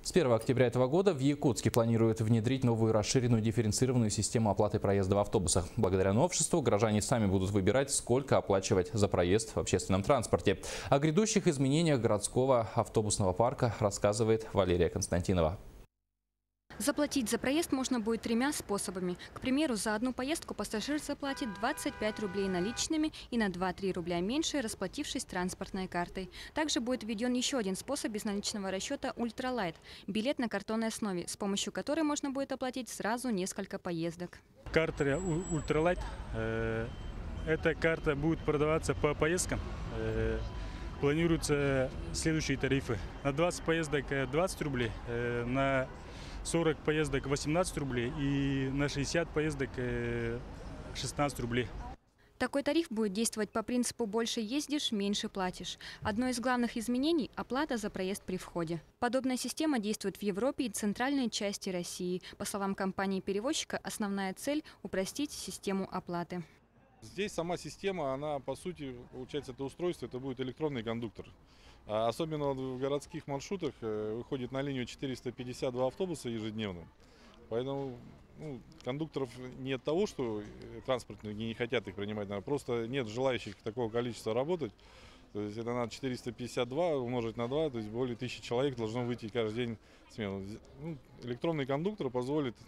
С 1 октября этого года в Якутске планируют внедрить новую расширенную дифференцированную систему оплаты проезда в автобусах. Благодаря новшеству горожане сами будут выбирать, сколько оплачивать за проезд в общественном транспорте. О грядущих изменениях городского автобусного парка рассказывает Валерия Константинова. Заплатить за проезд можно будет тремя способами. К примеру, за одну поездку пассажир заплатит 25 рублей наличными и на 2-3 рубля меньше, расплатившись транспортной картой. Также будет введен еще один способ безналичного расчета «Ультралайт» – билет на картонной основе, с помощью которой можно будет оплатить сразу несколько поездок. Карта «Ультралайт» эта карта будет продаваться по поездкам. Планируются следующие тарифы. На 20 поездок 20 рублей, на 40 поездок 18 рублей и на 60 поездок 16 рублей. Такой тариф будет действовать по принципу «больше ездишь, меньше платишь». Одно из главных изменений – оплата за проезд при входе. Подобная система действует в Европе и центральной части России. По словам компании-перевозчика, основная цель – упростить систему оплаты. Здесь сама система, она по сути, получается, это устройство, это будет электронный кондуктор. Особенно в городских маршрутах выходит на линию 452 автобуса ежедневно. Поэтому кондукторов не от того, что транспортники не хотят их принимать, просто нет желающих такого количества работать. То есть это надо 452 умножить на 2, то есть более 1000 человек должно выйти каждый день в смену. Электронный кондуктор позволит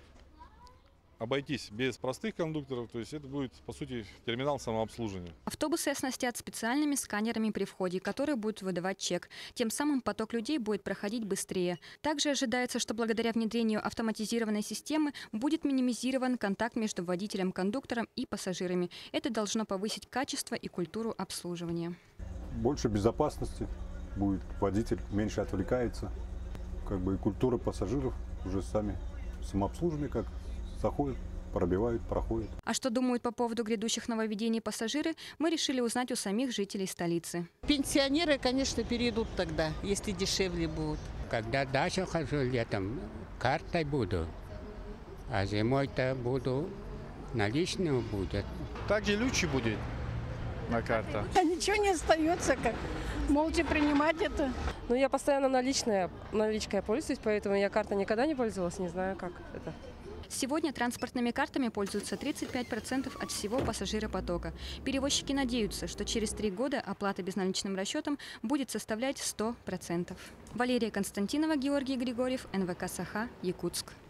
обойтись без простых кондукторов, то есть это будет, по сути, терминал самообслуживания. Автобусы оснастят специальными сканерами при входе, которые будут выдавать чек. Тем самым поток людей будет проходить быстрее. Также ожидается, что благодаря внедрению автоматизированной системы будет минимизирован контакт между водителем-кондуктором и пассажирами. Это должно повысить качество и культуру обслуживания. Больше безопасности будет, водитель меньше отвлекается, и культура пассажиров уже сами самообслуживание как заходят, пробивают, проходят. А что думают по поводу грядущих нововведений пассажиры, мы решили узнать у самих жителей столицы. Пенсионеры, конечно, перейдут тогда, если дешевле будут. Когда дачу хожу летом, картой буду, а зимой-то буду наличную будет. Так и лучше будет на карта. Ничего не остается, как молча принимать это. Я постоянно наличкой пользуюсь, поэтому я картой никогда не пользовалась, не знаю, как это. Сегодня транспортными картами пользуются 35% от всего пассажиропотока. Перевозчики надеются, что через 3 года оплата безналичным расчетом будет составлять 100%. Валерия Константинова, Георгий Григорьев, НВК «Саха», Якутск.